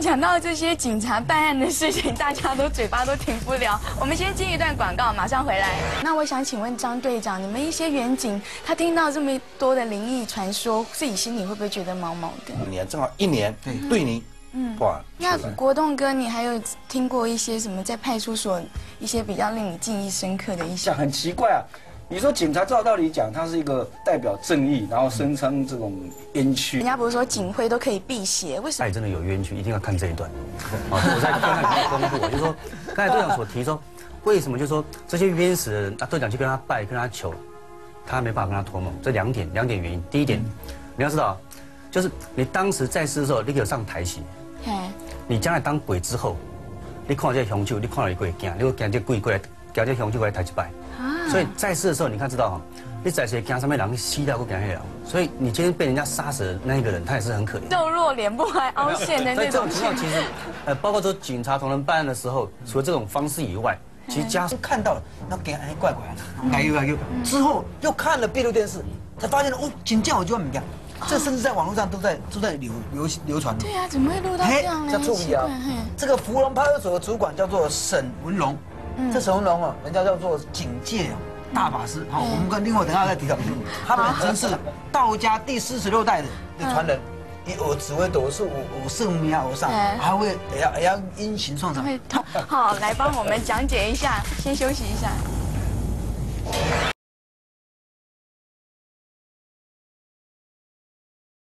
想到这些警察办案的事情，大家都嘴巴都停不了。我们先进一段广告，马上回来。那我想请问张队长，你们一些员警，他听到这么多的灵异传说，自己心里会不会觉得毛毛的？ 年正好1年，对你，哇。 那国栋哥，你还有听过一些什么在派出所一些比较令你记忆深刻的一些？ 很奇怪啊。你说警察照道理讲，他是一个代表正义，然后声称这种冤屈。 人家不是说警徽都可以辟邪，为什么？ 爱真的有冤屈，一定要看这一段。啊，我在刚才比较丰富，就是说，刚才队长所提说，为什么就是说这些冤死的人，队长去跟他拜，跟他求，他没办法跟他托梦，这两点原因。第一点，你要知道，就是你当时在世的时候，你有上台戏，你将来当鬼之后，你看这凶手，你看到一鬼惊，你会惊这鬼过来，叫这凶手过来抬一拜。所以在世的时候，你看知道哈，你在谁惊上面人死掉过惊黑人，所以你今天被人家杀死的那一个人，他也是很可怜， 肉弱脸部还凹陷的那种。 所以这种情况其实，包括说警察同仁办案的时候，除了这种方式以外，其实家属看到了，那给哎怪怪的，哎呦，之后又看了闭路电视，才发现哦，警察我就唔惊，这甚至在网络上都在流传。 对呀，怎么会录到这样呢？ 叫注意啊，这个福隆派出所的主管叫做沈文龙。这沈文龙哦，人家叫做警界大法师。好，我们跟另外等下再提到。他本身是道家第46代的传人，我紫微斗数，我圣命我上，还会也要阴行创伤。 好，来帮我们讲解一下，先休息一下。